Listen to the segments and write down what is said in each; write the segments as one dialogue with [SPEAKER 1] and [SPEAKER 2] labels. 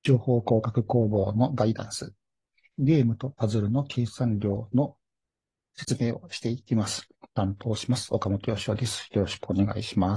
[SPEAKER 1] 情報工学工房のガイダンス、ゲームとパズルの計算量の説明をしていきます。担当します。岡本義雄です。よろしくお願いします。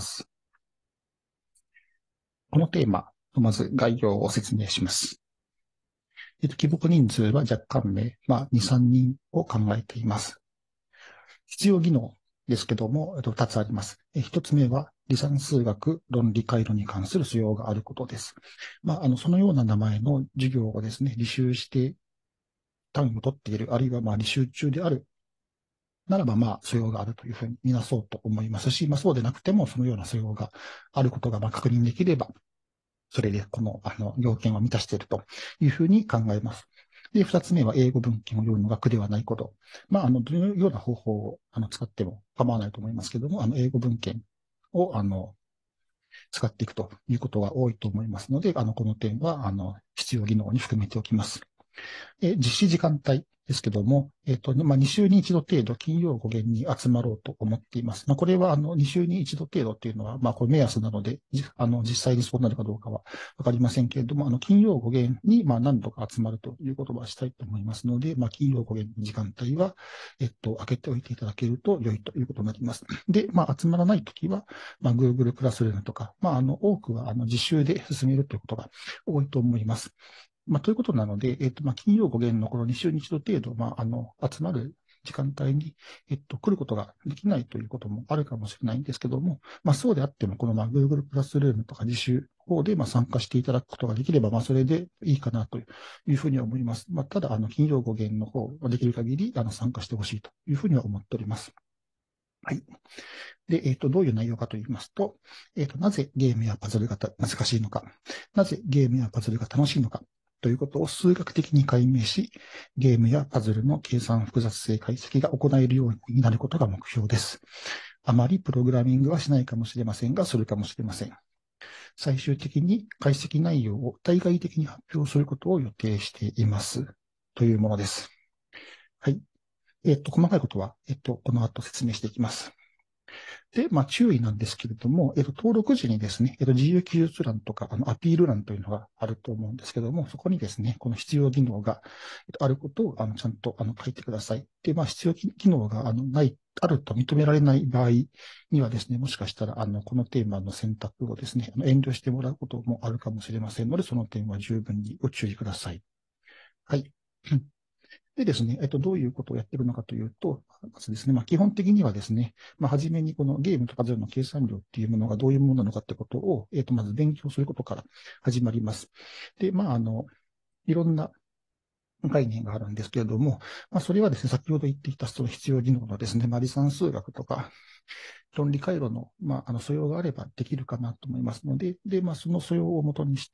[SPEAKER 1] このテーマ、まず概要を説明します。希望人数は若干名、2、3人を考えています。必要技能ですけども、2つあります。1つ目は、離散数学、論理回路に関する素養があることです。そのような名前の授業をですね、履修して単位を取っている、あるいは履修中であるならば、素養があるというふうに見なそうと思いますし、そうでなくても、そのような素養があることが確認できれば、それでこの、要件を満たしているというふうに考えます。で、二つ目は英語文献を読むのが苦ではないこと。どのような方法を使っても構わないと思いますけども、英語文献を使っていくということが多いと思いますので、この点は必要技能に含めておきます。実施時間帯ですけども、2週に1度程度、金曜午前に集まろうと思っています。これは、2週に1度程度っていうのは、これ目安なので、実際にそうなるかどうかはわかりませんけれども、金曜午前に、何度か集まるということはしたいと思いますので、金曜午前の時間帯は、開けておいていただけると良いということになります。で、集まらないときは、Google クラスルームとか、多くは、実習で進めるということが多いと思います。ということなので、金曜午前のこの2週に1度程度、集まる時間帯に、来ることができないということもあるかもしれないんですけども、そうであっても、このGoogle クラスルームとか自習法で参加していただくことができれば、それでいいかなというふうに思います。ただ、金曜午前の方はできる限り参加してほしいというふうには思っております。はい。で、どういう内容かと言いますと、なぜゲームやパズルが難しいのか、なぜゲームやパズルが楽しいのか、ということを数学的に解明し、ゲームやパズルの計算複雑性解析が行えるようになることが目標です。あまりプログラミングはしないかもしれませんが、するかもしれません。最終的に解析内容を対外的に発表することを予定しています。というものです。はい。細かいことは、この後説明していきます。で、注意なんですけれども、登録時にですね、自由記述欄とか、アピール欄というのがあると思うんですけども、そこにですね、この必要技能が、あることを、ちゃんと、書いてください。で、必要技能が、あると認められない場合にはですね、もしかしたら、このテーマの選択をですね、遠慮してもらうこともあるかもしれませんので、その点は十分にご注意ください。はい。でですね、どういうことをやっているのかというと、まずですね、基本的にはですね、はじめにこのゲームとパズルの計算量っていうものがどういうものなのかってことを、まず勉強することから始まります。で、いろんな概念があるんですけれども、それはですね、先ほど言っていたその必要技能のですね、離散数学とか、論理回路の、素養があればできるかなと思いますので、で、その素養をもとにして、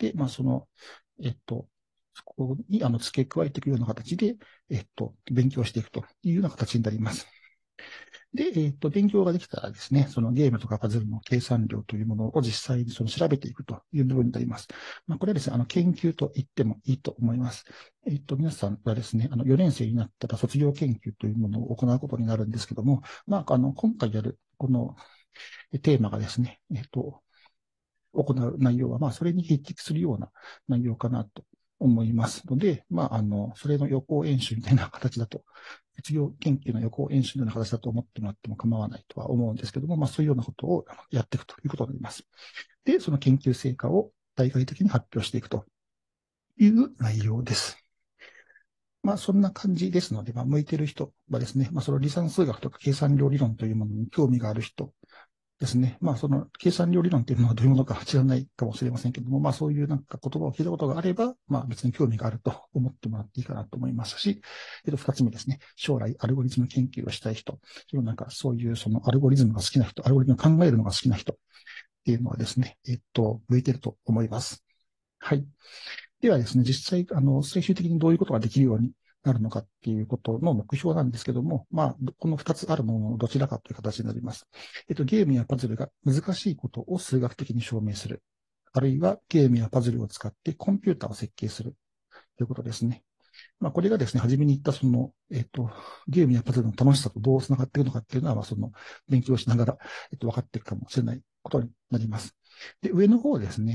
[SPEAKER 1] そこに付け加えていくような形で、勉強していくというような形になります。で、勉強ができたらですね、そのゲームとかパズルの計算量というものを実際にその調べていくという部分になります。これはですね、研究と言ってもいいと思います。皆さんはですね、4年生になったら卒業研究というものを行うことになるんですけども、今回やるこのテーマがですね、行う内容は、それに匹敵するような内容かなと思いますので、それの予行演習みたいな形だと、卒業研究の予行演習のような形だと思ってもらっても構わないとは思うんですけども、そういうようなことをやっていくということになります。で、その研究成果を対外的に発表していくという内容です。そんな感じですので、向いている人はですね、その離散数学とか計算量理論というものに興味がある人ですね。その計算量理論っていうのはどういうものか知らないかもしれませんけども、そういう言葉を聞いたことがあれば、別に興味があると思ってもらっていいかなと思いますし、二つ目ですね。将来アルゴリズム研究をしたい人、そういうそのアルゴリズムが好きな人、アルゴリズムを考えるのが好きな人っていうのはですね、向いてると思います。はい。ではですね、実際、最終的にどういうことができるようになるのかっていうことの目標なんですけども、この二つあるもののどちらかという形になります。ゲームやパズルが難しいことを数学的に証明する。あるいはゲームやパズルを使ってコンピューターを設計するということですね。これがですね、初めに言ったその、ゲームやパズルの楽しさとどう繋がっているのかっていうのは、その勉強しながら、分かっていくかもしれないことになります。で、上の方ですね、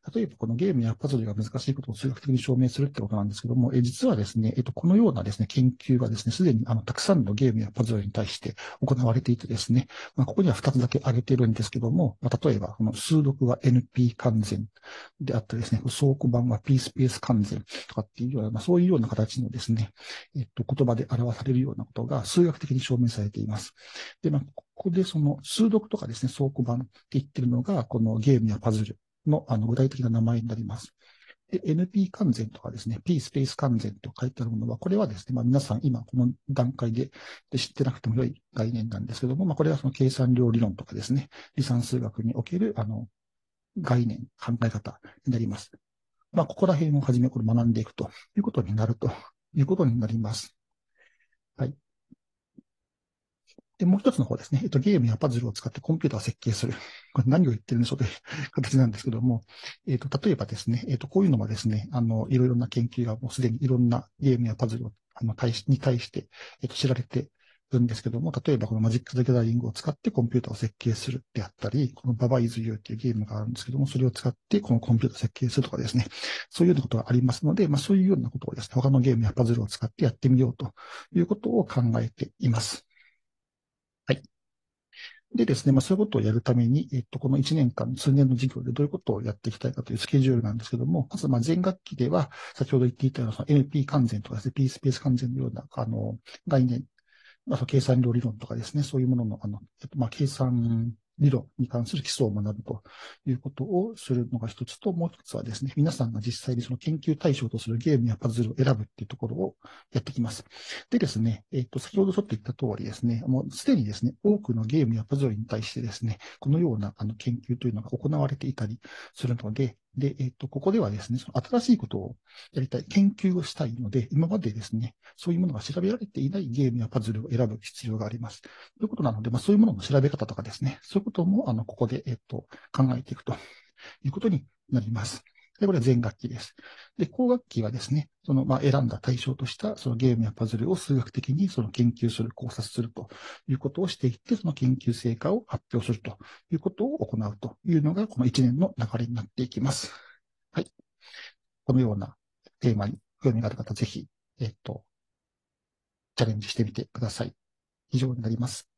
[SPEAKER 1] 例えばこのゲームやパズルが難しいことを数学的に証明するってことなんですけども、実はですね、このようなですね、研究がですね、すでにたくさんのゲームやパズルに対して行われていてですね、ここには2つだけ挙げてるんですけども、例えば、この数読は NP 完全であったりですね、倉庫版は P スペース完全とかっていうような、そういうような形のですね、言葉で表されるようなことが数学的に証明されています。で、ここでその数読とかですね、倉庫版って言ってるのが、このゲームやパズルの具体的な名前になります。で、NP 完全とかですね、P スペース完全と書いてあるものは、これはですね、皆さん今この段階で知ってなくても良い概念なんですけども、これはその計算量理論とかですね、離散数学における概念、考え方になります。ここら辺をはじめこれ学んでいくということになるということになります。はい。で、もう一つの方ですね。ゲームやパズルを使ってコンピューターを設計する。これ何を言ってるんでしょうという形なんですけども、例えばですね、こういうのはですね、いろいろな研究がもうすでにいろんなゲームやパズルを、に対して、知られてるんですけども、例えばこのマジック・ザ・ギャザリングを使ってコンピューターを設計するであったり、このババイズ・ユーっていうゲームがあるんですけども、それを使ってこのコンピューターを設計するとかですね、そういうようなことがありますので、そういうようなことをですね、他のゲームやパズルを使ってやってみようということを考えています。はい。でですね、そういうことをやるために、この1年間、数年の授業でどういうことをやっていきたいかというスケジュールなんですけども、まず、前学期では、先ほど言っていたような、その NP 完全とかですね、P スペース完全のような、概念、計算量理論とかですね、そういうものの、計算理論に関する基礎を学ぶということをするのが一つと、もう一つはですね、皆さんが実際にその研究対象とするゲームやパズルを選ぶっていうところをやってきます。でですね、先ほどちょっと言った通りですね、もうすでにですね、多くのゲームやパズルに対してですね、このような研究というのが行われていたりするので、で、ここではですね、その新しいことをやりたい、研究をしたいので、今までですね、そういうものが調べられていないゲームやパズルを選ぶ必要があります。ということなので、そういうものの調べ方とかですね、そういうことも、ここで、考えていくということになります。で、これは全学期です。で、後学期はですね、その、選んだ対象とした、そのゲームやパズルを数学的にその研究する、考察するということをしていって、その研究成果を発表するということを行うというのが、この1年の流れになっていきます。はい。このようなテーマに興味がある方、ぜひ、チャレンジしてみてください。以上になります。